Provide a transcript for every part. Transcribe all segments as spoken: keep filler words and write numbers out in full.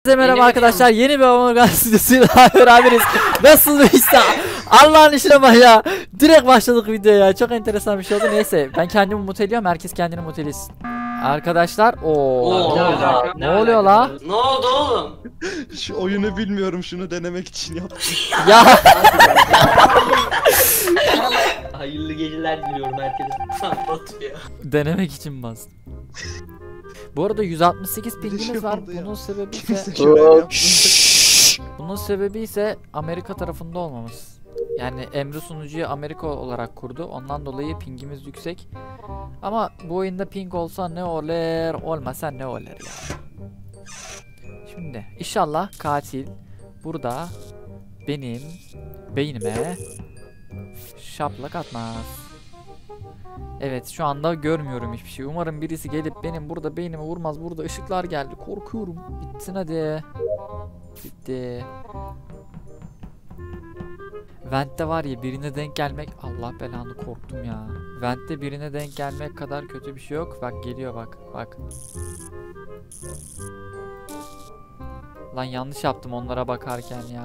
Herkese merhaba arkadaşlar. Yeni bir Among Us stüdyosuyla beraberiz. Nasıl bir işte? Allah'ın işine bak ya. Direkt başladık videoya. Çok enteresan bir şey oldu. Neyse ben kendimi muteliyorum. Herkes kendini mutelesin. Arkadaşlar ooo. Ne, ne oluyor la? Ne oldu oğlum? Şu oyunu bilmiyorum, şunu denemek için yaptım. Ya. Hayırlı geceler diliyorum herkese. Batu ya. Denemek için bastım. Bu arada yüz altmış sekiz pingimiz var. Bunun sebebi ise Bunun sebebi ise Amerika tarafında olmamız. Yani Emre sunucuyu Amerika olarak kurdu. Ondan dolayı pingimiz yüksek. Ama bu oyunda ping olsa ne olur, olmasa ne olur ya. Şimdi inşallah katil burada benim beynime şaplak atmaz. Evet, şu anda görmüyorum hiçbir şey. Umarım birisi gelip benim burada beynime vurmaz. Burada ışıklar geldi. Korkuyorum. Bitsin hadi. Bitti. Vent'te var ya, birine denk gelmek, Allah belanı, korktum ya. Vent'te birine denk gelmek kadar kötü bir şey yok. Bak geliyor, bak bak. Lan yanlış yaptım onlara bakarken ya.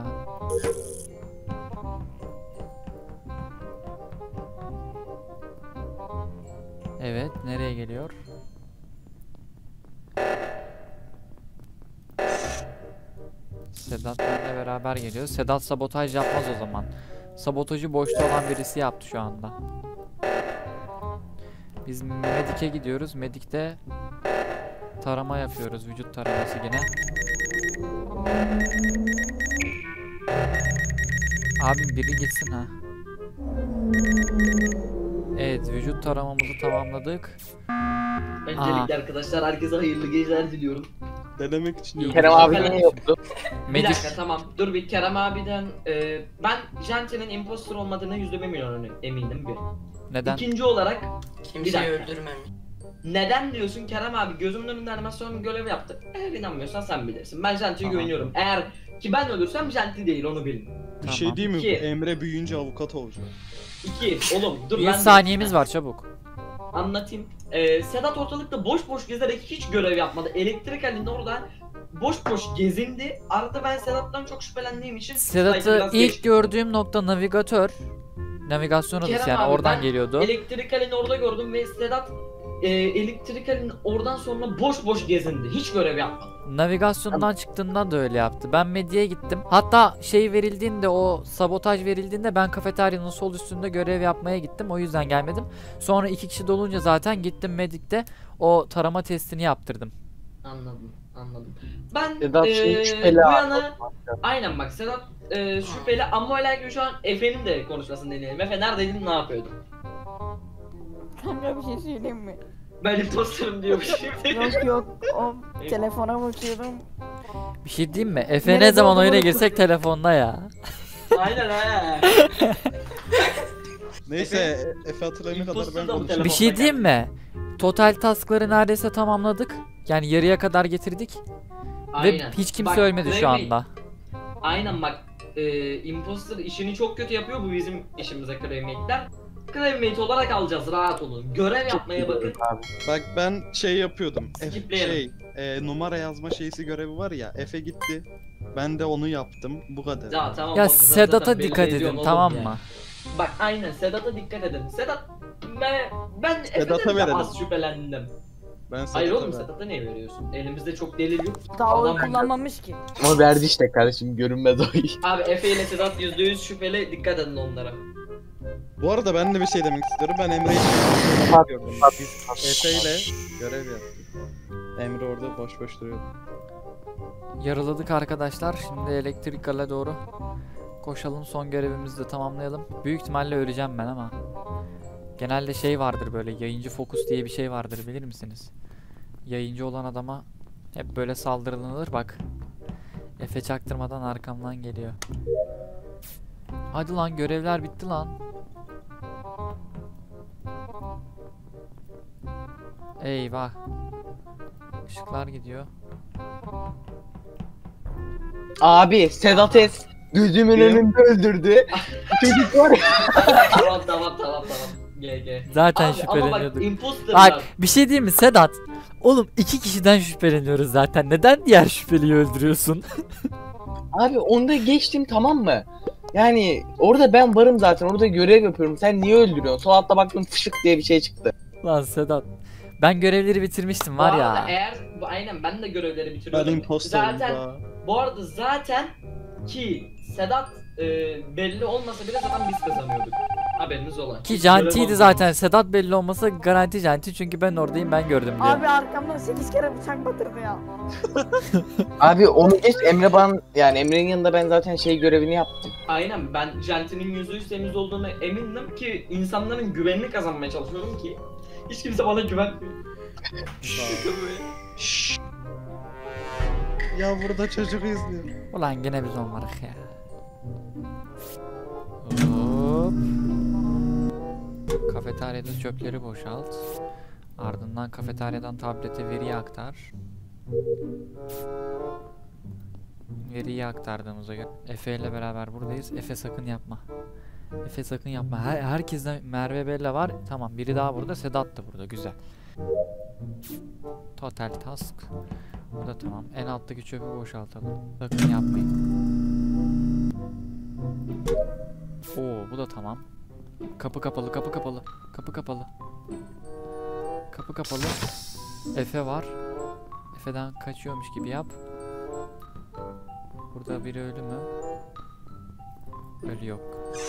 Evet, nereye geliyor? Sedat benimle beraber geliyor. Sedat sabotaj yapmaz o zaman. Sabotajı boşta olan birisi yaptı şu anda. Biz Medik'e gidiyoruz. Medik'te tarama yapıyoruz. Vücut taraması yine. Abim biri gitsin ha. Evet, vücut taramamızı tamamladık. Öncelikle arkadaşlar herkese hayırlı geceler diliyorum. Denemek için yaptım. Kerem abi ne yoktu? Bir dakika tamam dur bir Kerem abiden e, ben Janti'nin imposter olmadığını yüzde bir milyon emindim bir. Neden? İkinci olarak Kimseyi öldürmem. neden diyorsun Kerem abi gözümün önünde animasyon görevi yaptı. Eğer inanmıyorsan sen bilirsin. Ben Janti'ye Tamam. güveniyorum. Eğer ki ben ölürsem Janti değil, onu bilin. Bir şey değil mi? İki. Bu Emre büyüyünce avukat olacak. İki oğlum dur Bir ben saniyemiz var, çabuk. Anlatayım. Ee, Sedat ortalıkta boş boş gezerek hiç görev yapmadı. Elektrik halinde orada boş boş gezindi. Arada ben Sedat'tan çok şüphelendiğim için Sedat'ı biraz ilk geçtim. gördüğüm nokta navigatör. Navigasyon odası, Kerem yani abi, oradan ben geliyordu. Elektrik halini orada gördüm ve Sedat e, elektrik halinin oradan sonra boş boş gezindi. Hiç görev yapmadı. Navigasyondan çıktığında da öyle yaptı. Ben medyaya gittim. Hatta şey verildiğinde, o sabotaj verildiğinde ben kafeteryanın sol üstünde görev yapmaya gittim. O yüzden gelmedim. Sonra iki kişi dolunca zaten gittim Medik'te o tarama testini yaptırdım. Anladım, anladım. Ben Sedat e, şey bu şüpheli yana aynen bak Sedat e, şüpheli ama öyle gibi şu an Efe'nin de konuşmasını dinleyelim. Efe neredeydin, ne yapıyordun? Kanka bir şey söyleyeyim mi? Ben imposterım diyormuş. Yok yok, o telefona bakıyordum. Bir şey diyeyim mi? Efe Nerede ne zaman olduğunu oyuna unuttum. girsek telefonda ya. Aynen ha. Neyse, Efe hatırlayana kadar İmposter ben da bu konuşayım. Bir şey diyeyim mi? Total task'ları neredeyse tamamladık. Yani yarıya kadar getirdik. Aynen. Ve hiç kimse Bak, ölmedi şu Claymate- anda. Aynen bak. E, imposter işini çok kötü yapıyor, bu bizim işimize Claymate'ler. Claymate olarak alacağız, rahat olun. Görev yapmaya bakın. Bak ben şey yapıyordum. Efe, Skipleyelim. şey, e, numara yazma şeysi görevi var ya. Efe gitti. Ben de onu yaptım. Bu kadar. Ya tamam. Ya bak, zaten Sedat'a belli dikkat ediyorsun edin, oğlum tamam ya. mı? Bak aynen Sedat'a dikkat edin. Sedat ben, ben Sedat'a Efe'den de verelim. az şüphelendim. Ben Hayır Sedat'a oğlum, verdim. Sedat'a niye veriyorsun? Elimizde çok delil yok. Daha oy Adam- kullanmamış ki. Ama verdi işte kardeşim, görünmez oy. Abi Efe ile Sedat yüzde yüz şüpheli, dikkat edin onlara. Bu arada ben de bir şey demek istiyorum. Ben Emre'yi Bak, gördüm. bak. Biz Efe ile görev yaptık. Emre orada boş boş duruyordu. Yaraladık arkadaşlar. Şimdi elektrik gale doğru koşalım, son görevimizi de tamamlayalım. Büyük ihtimalle öleceğim ben ama. Genelde şey vardır, böyle yayıncı fokus diye bir şey vardır, bilir misiniz? Yayıncı olan adama hep böyle saldırılır. Bak, Efe çaktırmadan arkamdan geliyor. Hadi lan, görevler bitti lan. Eyvah. Işıklar gidiyor. Abi Sedat Es gözümün Benim- önünde öldürdü. Çocuk var ya. tamam tamam tamam tamam. G G. Zaten Abi ama bak şüpheleniyorduk. imposter Bak var. bir şey diyeyim mi Sedat? Oğlum iki kişiden şüpheleniyoruz zaten. Neden diğer şüpheliyi öldürüyorsun? Abi onu da geçtim, tamam mı? Yani orada ben varım zaten, orada görev yapıyorum. Sen niye öldürüyorsun? Sol altta baktım fışık diye bir şey çıktı. Lan Sedat. Ben görevleri bitirmiştim Bu var arada ya. Eğer bu- aynen ben de görevleri Ben bitiriyordum. imposterım Zaten ya. bu arada zaten ki Sedat e, belli olmasa bile zaten biz kazanıyorduk. Haberiniz olan. Ki Hiç Janti'ydi görev zaten. Sedat belli olmasa garanti Janti. Çünkü ben oradayım, ben gördüm diye. Abi arkamdan sekiz kere bıçak batırdı ya. Abi onu geç, Emre bana, yani Emre'nin yanında ben zaten şey görevini yaptım. Aynen ben Janti'nin yüzde yüz temiz olduğunu emindim ki insanların güvenini kazanmaya çalışıyorum ki hiç kimse bana güvenmiyor. Şşş. Ya burada çocuk izliyor. Ulan gene biz olmadık ya. Hop. Kafeteryada çöpleri boşalt. Ardından kafeteryadan tablete veriyi aktar. Veriyi aktardığımıza göre Efe ile beraber buradayız. Efe sakın yapma. Efe sakın yapma. Her, herkesten Merve Bella var. Tamam, biri daha burada. Sedat da burada. Güzel. Total task. Bu da tamam. En alttaki çöpü boşaltalım. Sakın yapmayın. Oo, bu da tamam. Kapı kapalı, kapı kapalı. Kapı kapalı. Kapı kapalı. Efe var. Efe'den kaçıyormuş gibi yap. Burada biri ölü mü? Ölü yok.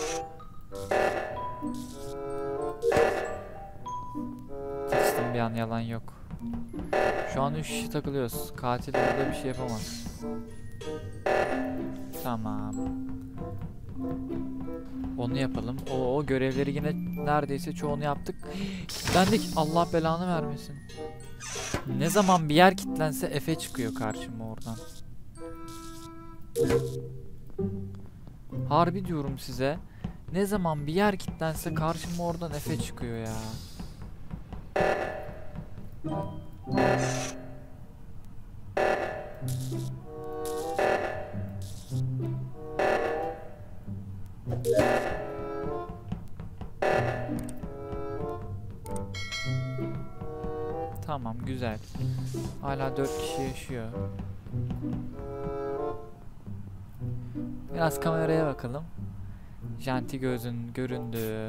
Tırstım bir an, yalan yok. Şu an üç kişi takılıyoruz. Katil burada bir şey yapamaz. Tamam. Onu yapalım. O, o görevleri yine neredeyse çoğunu yaptık. Kilitlendik. Allah belanı vermesin. Ne zaman bir yer kilitlense Efe çıkıyor karşıma oradan. Harbi diyorum size. Ne zaman bir yer kilitlense karşıma oradan Efe çıkıyor ya. Tamam, güzel. Hala dört kişi yaşıyor. Biraz kameraya bakalım. Janti gözün göründü.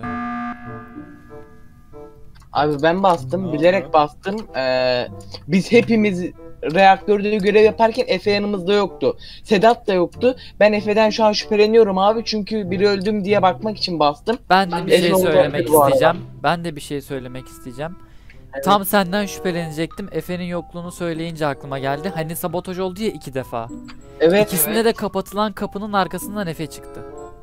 Abi ben bastım, Ne bilerek oldu? bastım. Ee, biz hepimiz reaktörde görev yaparken Efe yanımızda yoktu. Sedat da yoktu. Ben Efe'den şu an şüpheleniyorum abi, çünkü biri öldüm diye bakmak için bastım. Ben de Ben bir de şey Efe söylemek oldu bu arada. isteyeceğim. Ben de bir şey söylemek isteyeceğim. Tam senden şüphelenecektim. Efe'nin yokluğunu söyleyince aklıma geldi. Hani sabotaj oldu ya iki defa. Evet. İkisinde de kapatılan kapının arkasından Efe çıktı.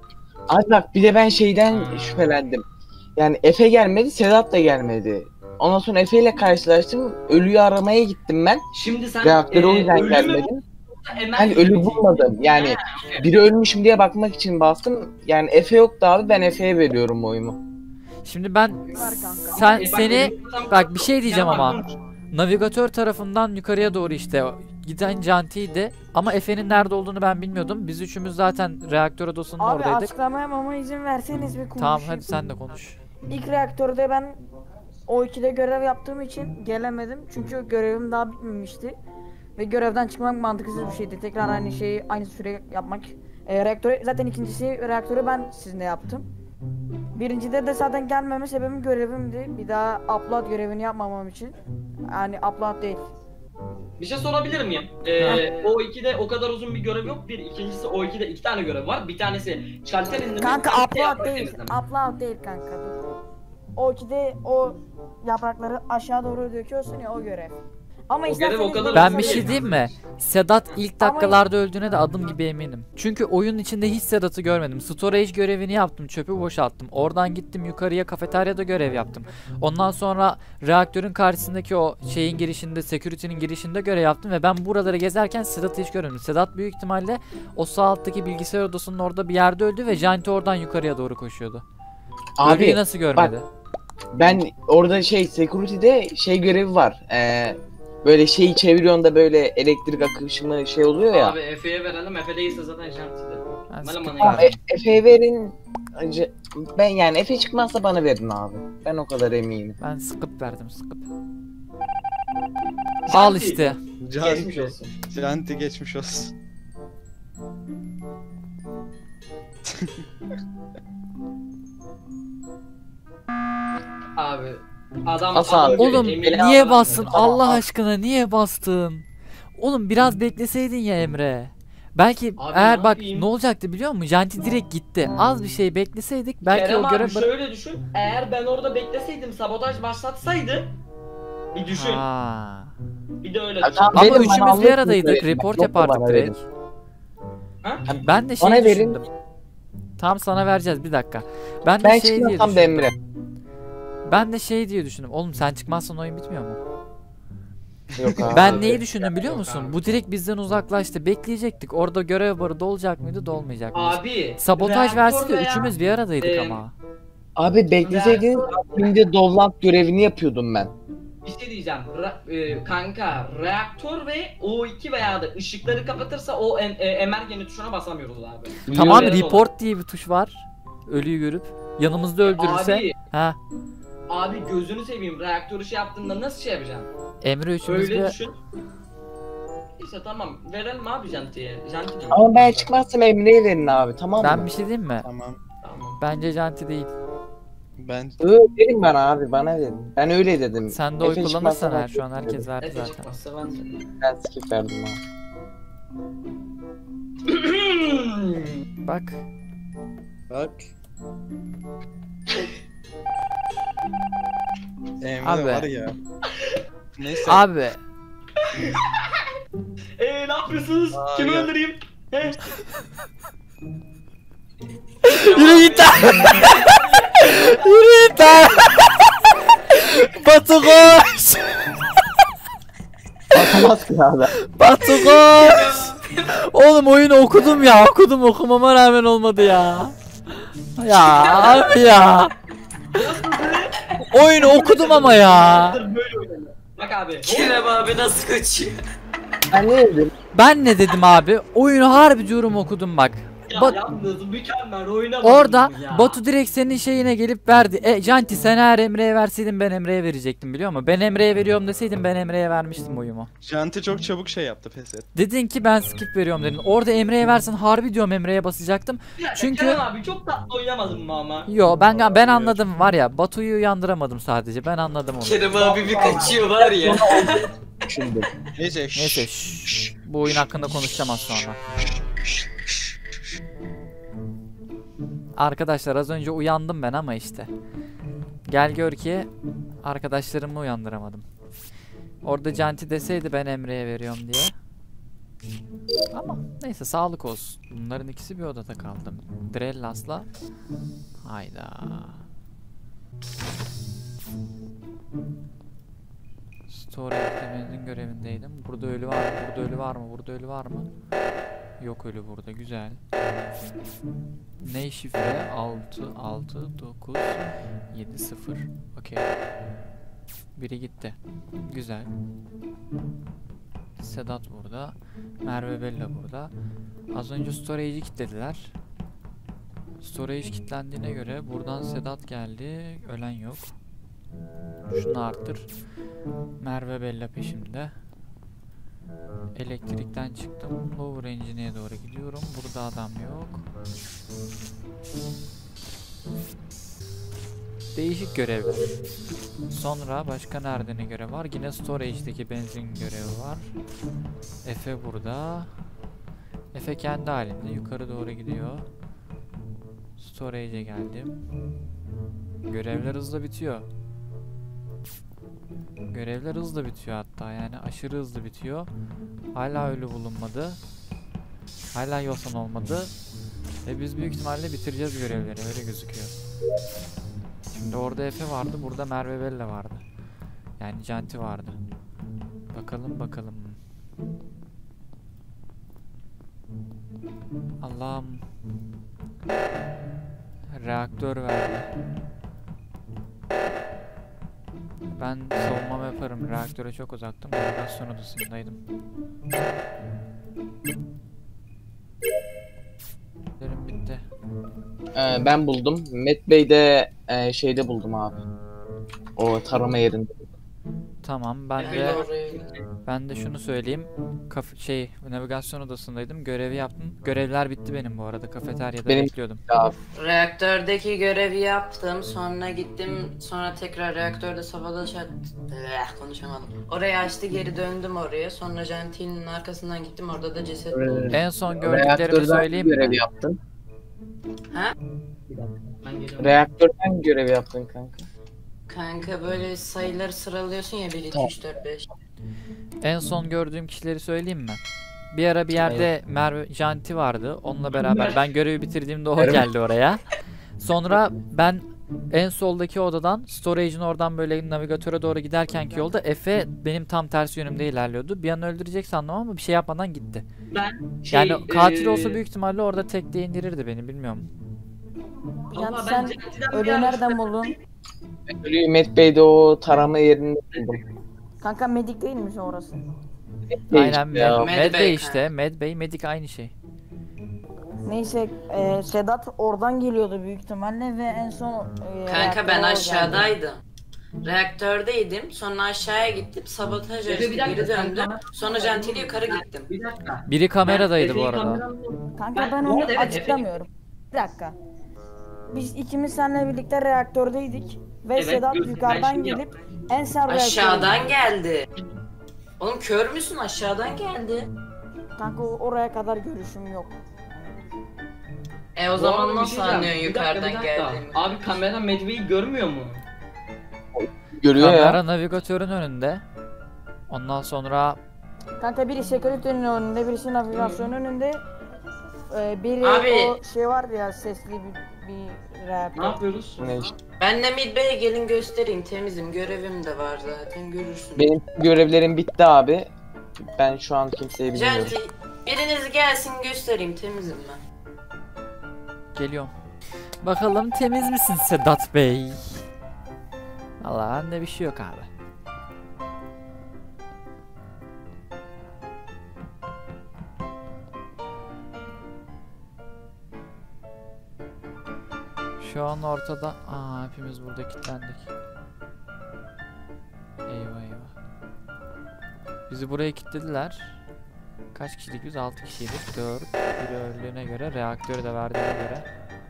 Abi bak, bir de ben şeyden Hmm. şüphelendim. Yani Efe gelmedi, Sedat da gelmedi. Ondan sonra Efe ile karşılaştım. Ölüyü aramaya gittim ben. Şimdi sen Reaktöre o yüzden ölü mü gelmedim. buldun, Emel Hani mi ölü buldun? bulmadım. Yani Ha, biri ölmüşüm diye bakmak için bastım. Yani Efe yoktu abi, ben Efe'ye veriyorum oyumu. Şimdi ben Var kanka. sen E, bak, seni benim tam- bak bir şey diyeceğim Ya, ama bak, navigatör tarafından yukarıya doğru işte giden Janti'ydi ama Efe'nin nerede olduğunu ben bilmiyordum. Biz üçümüz zaten reaktör odasının Abi oradaydık. açıklamaya ama izin verseniz bir konuşayım. Tamam, hadi sen de konuş. İlk reaktörde ben o ikide görev yaptığım için gelemedim. Çünkü görevim daha bitmemişti. Ve görevden çıkmak mantıksız bir şeydi. Tekrar aynı şeyi aynı süre yapmak. E, reaktörü, zaten ikincisi reaktörü ben sizinle yaptım. Birincide de zaten gelmeme sebebim görevimdi. Bir daha upload görevini yapmamam için. Yani upload değil. Bir şey sorabilir miyim? Ee, o ikide o kadar uzun bir görev yok. Bir, ikincisi o ikide iki tane görev var. Bir tanesi şalter indirmek. Kanka bir upload yaprak değil. temizlemek. Upload değil kanka. Dur. O ikide o yaprakları aşağı doğru döküyorsun ya, o görev. Ama O görev isterseniz o kadar böyle Ben uzun bir değil. şey diyeyim mi? Sedat ilk Ama- dakikalarda öldüğüne de adım gibi eminim. Çünkü oyunun içinde hiç Sedat'ı görmedim. Storage görevini yaptım, çöpü boşalttım. Oradan gittim yukarıya, kafeteryada görev yaptım. Ondan sonra reaktörün karşısındaki o şeyin girişinde, security'nin girişinde görev yaptım ve ben buraları gezerken Sedat'ı hiç görmedim. Sedat büyük ihtimalle o sağ alttaki bilgisayar odasının orada bir yerde öldü ve Janti oradan yukarıya doğru koşuyordu. Ölüyü Abi nasıl görmedi? ben orada şey, security'de şey görevi var. Ee, böyle şeyi çeviriyorsun da böyle elektrik akışımı şey oluyor ya. Abi Efe'ye verelim. Efe değilse zaten şantidir. Ben Bana skip bana Tamam, verdim. E- Efe'ye verin. Acı- Ben yani Efe çıkmazsa bana verin abi. Ben o kadar eminim. Ben skip verdim, skip. Al işte. Geçmiş olsun. Janti geçmiş olsun. Abi adam, Hasan, adam Oğlum Emre'yi niye aldı. bastın? Tamam, Allah al. aşkına niye bastın? Oğlum biraz bekleseydin ya Emre. Belki Abi eğer ne bak yapayım? ne olacaktı biliyor musun? Janti direkt gitti. Az bir şey bekleseydik belki Kerem o abi görev... şöyle düşün. Eğer ben orada bekleseydim, sabotaj başlatsaydı bir düşün. Ha. Bir de öyle Ya düşün. tamam, Ama verin, bana üçümüz bir anlatın, aradaydık. verin. Report Yok da yapardık bana direkt. verin. Ha? Ben de şey Bana verin. düşündüm. Tam sana vereceğiz bir dakika. Ben de Ben şey diye çıkmasam da düşündüm. Emre. Ben de şey diye düşündüm. Oğlum sen çıkmazsan oyun bitmiyor mu? Yok abi. Ben neyi düşündüm biliyor Yok musun? abi. Bu direkt bizden uzaklaştı. Bekleyecektik. Orada görev barı dolacak mıydı, dolmayacak mıydı? Abi. Sabotaj reaktör verse de veya- üçümüz bir aradaydık Ee, ama. Abi bekleseydiniz şimdi Dollant görevini yapıyordum ben. Bir şey diyeceğim. Ra- e, kanka reaktör ve O iki veya da ışıkları kapatırsa o en, e, emergeni tuşuna basamıyoruz abi. Tamam Biliyorum. report diye bir tuş var. Ölüyü görüp yanımızda öldürürse. Abi, Ha. abi gözünü seveyim, reaktörü şey yaptığında nasıl şey yapacaksın? Emre üçümüz Öyle bir... düşün. İşte tamam, verelim abi Janti'ye. Janti değil. Ama ben çıkmazsam Emre'ye verin abi, tamam Ben mı? bir şey diyeyim mi? Tamam. Tamam. Bence Janti değil. Ben Öyle verin bana abi, bana verin. Ben öyle dedim. Sen de oy Efe kullanırsan çıkmazsa eğer şu an herkes dedim. verdi Efe zaten. çıkmazsa ben de. Ben skip verdim abi. Bak. bak. Emre Abi. var ya. Neyse. Abi. Eee ne yapıyorsunuz? Aa, Kimi ya. öldüreyim? He? Yürü git lan. Yürü git lan. Batu koş. Bakamaz ki abi. Batu koş. Oğlum oyunu okudum ya. Okudum okumama rağmen olmadı ya. Ya abi ya. Oyunu okudum ama ya. Böyle oynanıyor. Bak abi. Kerem abi nasıl kaçıyor? Ben ne dedim? Ben ne dedim abi? Oyunu harbi diyorum okudum bak. Ya Bat- yalnız mükemmel oynamadım Orada ya. Batu direkt senin şeyine gelip verdi. E Janti sen eğer Emre'ye verseydin ben Emre'ye verecektim biliyor musun? Ben Emre'ye veriyorum deseydin ben Emre'ye vermiştim oyumu. Janti çok çabuk şey yaptı, pes et. Dedin ki ben skip veriyorum dedin. Orada Emre'ye versen harbi diyorum Emre'ye basacaktım. Ya, çünkü- Kerem abi çok tatlı oynamadın mı ama? Yo ben ben anladım var ya, Batu'yu uyandıramadım sadece. Ben anladım onu. Kerem abi bir kaçıyor var ya. Şimdi. Neyse. Neyse şşş. Bu oyun hakkında konuşacağım az sonra. Arkadaşlar az önce uyandım ben ama işte. Gel gör ki arkadaşlarımı uyandıramadım. Orada Janti deseydi ben Emre'ye veriyorum diye. Ama neyse sağlık olsun. Bunların ikisi bir odada kaldı. Drellas'la. Hayda. Storage'de benzin görevindeydim. Burada ölü var mı? Burada ölü var mı? Burada ölü var mı? Yok ölü burada. Güzel. Ne şifre? altı altı dokuz yedi sıfır. Okey. Biri gitti. Güzel. Sedat burada. Merve Bella burada. Az önce storage'i kilitlediler. Storage kilitlendiğine göre buradan Sedat geldi. Ölen yok. Şunu arttır. Merve Bella peşimde. Elektrikten çıktım. Lower Engine'e doğru gidiyorum. Burada adam yok. Değişik görevler. Sonra başka nerede ne görev var? Yine Storage'deki benzin görevi var. Efe burada. Efe kendi halinde yukarı doğru gidiyor. Storage'e geldim. Görevler hızlı bitiyor. Görevler hızlı bitiyor hatta, yani aşırı hızlı bitiyor. Hala ölü bulunmadı. Hala yosan olmadı. Ve biz büyük ihtimalle bitireceğiz görevleri, öyle gözüküyor. Şimdi orada Efe vardı, burada Merve Bella vardı. Yani Janti vardı. Bakalım bakalım. Allah'ım. Reaktör verdi. Ben savunmamı yaparım. Reaktöre çok uzaktım. Navigasyon odasındaydım. Görevlerim bitti. Ee, ben buldum. Met Bey de e, şeyde buldum abi. O tarama yerinde. Tamam ben Öyle de oraya. ben de şunu söyleyeyim. Kaf şey navigasyon odasındaydım. Görevi yaptım. Görevler bitti benim bu arada. Kafeteryada Benim- bekliyordum. Abi. Reaktördeki görevi yaptım. Sonra gittim. Sonra tekrar reaktörde sabotaj et... Eh, konuşamadım. Orayı açtı, geri döndüm oraya. Sonra Gentile'nin arkasından gittim. Orada da ceset buldum. En son gördüklerimi Reaktörden söyleyeyim görev mi? yaptın. Ha? Ben geliyorum. Reaktörden görev yaptın kanka. Kanka böyle sayıları sıralıyorsun ya, bir, iki, Tamam. üç, dört, beş. En son gördüğüm kişileri söyleyeyim mi? Bir ara bir yerde Merve Janti vardı. Onunla beraber ben görevi bitirdiğimde o geldi oraya. Sonra ben en soldaki odadan storage'in oradan böyle navigatöre doğru giderkenki yolda Efe benim tam tersi yönümde ilerliyordu. Bir an öldürecek sandım ama bir şey yapmadan gitti. Ben şey, Yani katil e, olsa büyük ihtimalle orada tek de indirirdi beni, bilmiyorum. Vallahi Yani ben sen Gentile'den bir Ölüyü ara nereden şüphe- buldun? Ölüyü Met Bey'de o tarama yerinde buldum. Kanka medik değil mi orası? Aynen ya. Med, Med Med Bey Bey kanka. işte. Med Bey, Medik aynı şey. Neyse e, Sedat oradan geliyordu büyük ihtimalle ve en son e, Kanka reaktöre ben o aşağıdaydım. Reaktördeydim. Sonra aşağıya gittim. Sabotaj Efe, açtı. bir dakika, Geri sen döndüm. bana- Sonra Gentile yukarı gittim. Bir dakika. Biri kameradaydı Ben bu Efe'yi arada. kameramla- geldi. Kanka Ben- ben, bu onu arada evet, açıklamıyorum. Bir dakika. Biz ikimiz seninle birlikte reaktördeydik ve Evet, Sedat gördüm. Ben yukarıdan şimdi gelip en sen reaktöre Aşağıdan geldi. Oğlum kör müsün? Aşağıdan geldi. Kanka o- oraya kadar görüşüm yok. E o Bu zaman arada bir nasıl şey diyeceğim. anlıyorsun Bir dakika, yukarıdan bir dakika. geldiğimi? Abi kamera Medve'yi görmüyor mu? Görüyor Kamera ya. navigatörün önünde. Ondan sonra Kanka biri security'nin önünde, birisi navigasyonun önünde. Ee, biri Abi. o şey vardı ya sesli bir, bir Ne reaktör. yapıyoruz? Ne işte. Ben de Midbay'e gelin göstereyim, temizim, görevim de var zaten, görürsün. Benim görevlerim bitti abi. Ben şu an kimseyi bilmiyorum. Genti, biriniz gelsin göstereyim, temizim ben. geliyorum. Bakalım temiz misin Sedat Bey? Vallahi bende bir şey yok abi. Şu an ortada. Aa, hepimiz burada kilitlendik. Eyvah eyvah. Bizi buraya kilitlediler. Kaç kişilik biz? altı kişiydik. dört. Biri öldüğüne göre, reaktörü de verdiğine göre.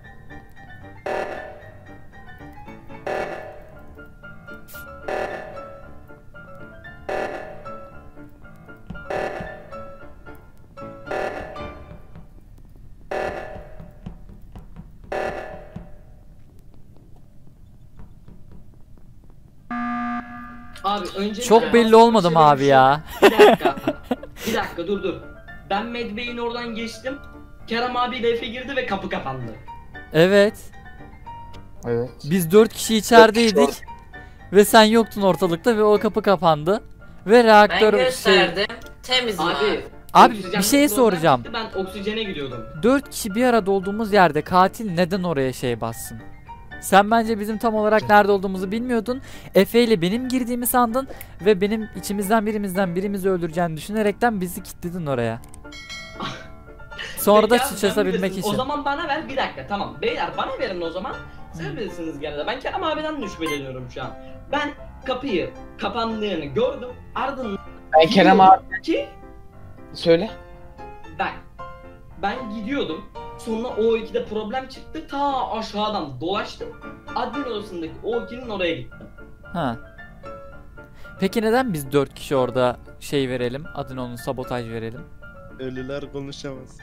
Abi önce Çok belli olmadım abi ya. Bir dakika. Bir dakika dur dur. Ben Medve'nin oradan geçtim. Kerem abiyle Efe girdi ve kapı kapandı. Evet. Evet. Biz dört kişi içerideydik. Ve sen yoktun ortalıkta ve o kapı kapandı. Ve Ben reaktör şey... gösterdim, temizim abi. Abi. Abi oksijen bir şey oradan soracağım. çıktı, Ben oksijene gidiyordum. dört kişi bir arada olduğumuz yerde katil neden oraya şey bassın? Sen bence bizim tam olarak nerede olduğumuzu bilmiyordun. Efe ile benim girdiğimi sandın ve benim içimizden birimizden birimizi öldüreceğini düşünerekten bizi kilitledin oraya. Sonra da Peki abi, sen sıçrasabilmek bilirsin. için. O zaman bana ver bir dakika tamam. Beyler bana verin o zaman. Siz bilirsiniz gene de. Ben Kerem abiden de şüpheleniyorum şu an. Ben kapıyı kapandığını gördüm. Ardından Ben Kerem abi ki söyle. ben ben gidiyordum. Sonra O iki'de problem çıktı. Ta aşağıdan dolaştım. Admin odasındaki O iki'nin oraya gittim. Ha. Peki neden biz dört kişi orada şey verelim? Adını onun sabotaj verelim. Ölüler konuşamaz.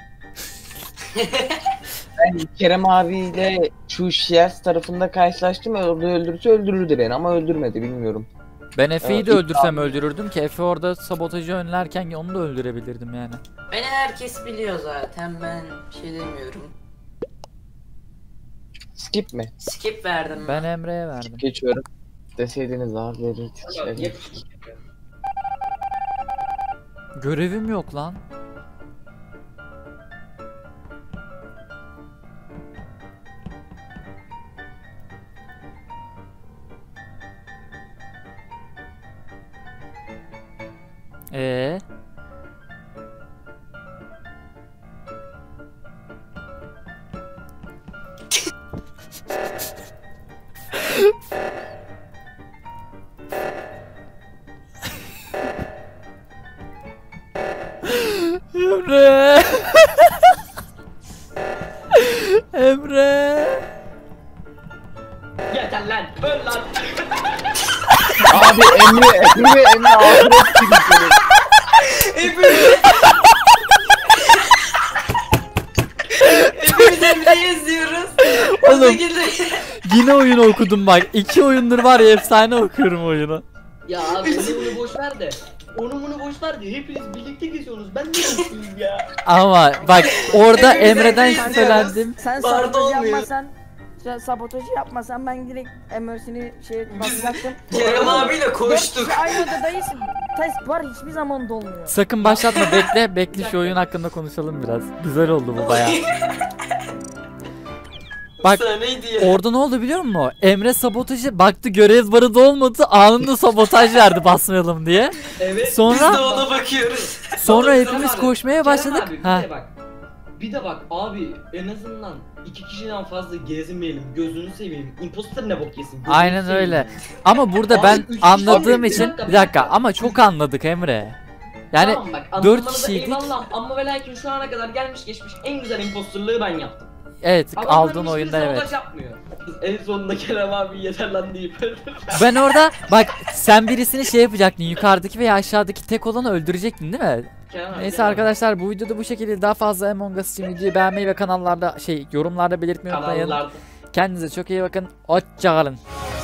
Ben Kerem abiyle şu Shears tarafında karşılaştım. Orada öldürürse öldürürdü beni ama öldürmedi bilmiyorum. Ben Efe'yi Evet, de öldürsem iddialı. öldürürdüm ki Efe orada sabotajı önlerken onu da öldürebilirdim yani. Beni herkes biliyor zaten, ben bir şey demiyorum. Skip mi? Skip verdim Ben ben. Emre'ye verdim. Geçiyorum. Deseydiniz abi verirdik. Ama Şey. yap- Görevim yok lan. Ee. Emre, Emre, Emre ahiret gibi senin. Hepimiz... Hepimiz Emre'yi izliyoruz. Oğlum. O şekilde... Yine oyunu okudum bak. İki oyundur var ya, efsane okuyorum oyunu. Ya abi onu bunu boş ver de. Onu bunu boş ver de hepiniz birlikte geziyorsunuz. Ben ne yapayım ya? Ama bak orada Hepimiz Emre'den Emre'yi şüphelendim. Sen Barda sabotajı olmuyor. yapmasan, sen sabotajı yapmasan ben direkt Emerson'i şey basacaktım. Kerem abiyle koştuk. Dört kişi aynı odadayız. Test var hiçbir zaman dolmuyor. Sakın başlatma, bekle bekle şu oyun hakkında konuşalım biraz. Güzel oldu bu bayağı. Bak Neydi ya? orada ne oldu biliyor musun? Emre sabotajı baktı, görev barı da olmadı, anında sabotaj verdi basmayalım diye. Evet. Sonra Biz de ona bakıyoruz. sonra Oğlum, hepimiz abi, koşmaya Kerem başladık. Abi, bir Ha. de bak. Bir de bak abi en azından iki kişiden fazla gezinmeyelim. Gözünü seveyim. Imposter ne bok yesin. gözünü Aynen seveyim. öyle. Ama burada Abi, ben üç kişi- anladığım Abi, bir için dakika, bir bir dakika dakika. ama çok anladık Emre. Yani tamam, bak, dört anlatmanıza kişiydik. eyvallah ama ve lakin şu ana kadar gelmiş geçmiş en güzel imposterlığı ben yaptım. evet Adamların aldığın hiçbiri oyunda evet. sabotaj yapmıyor. En sonunda Kerem abi yeter lan deyip öldürdü. Ben orada bak sen birisini şey yapacaktın, yukarıdaki veya aşağıdaki tek olanı öldürecektin değil mi? Kerem abi, Neyse Kerem abi. arkadaşlar, bu videoda bu şekilde. Daha fazla Among Us için videoyu beğenmeyi ve kanallarda şey yorumlarda belirtmeyi unutmayın. Kanallarda. Kendinize çok iyi bakın. Hoşça kalın.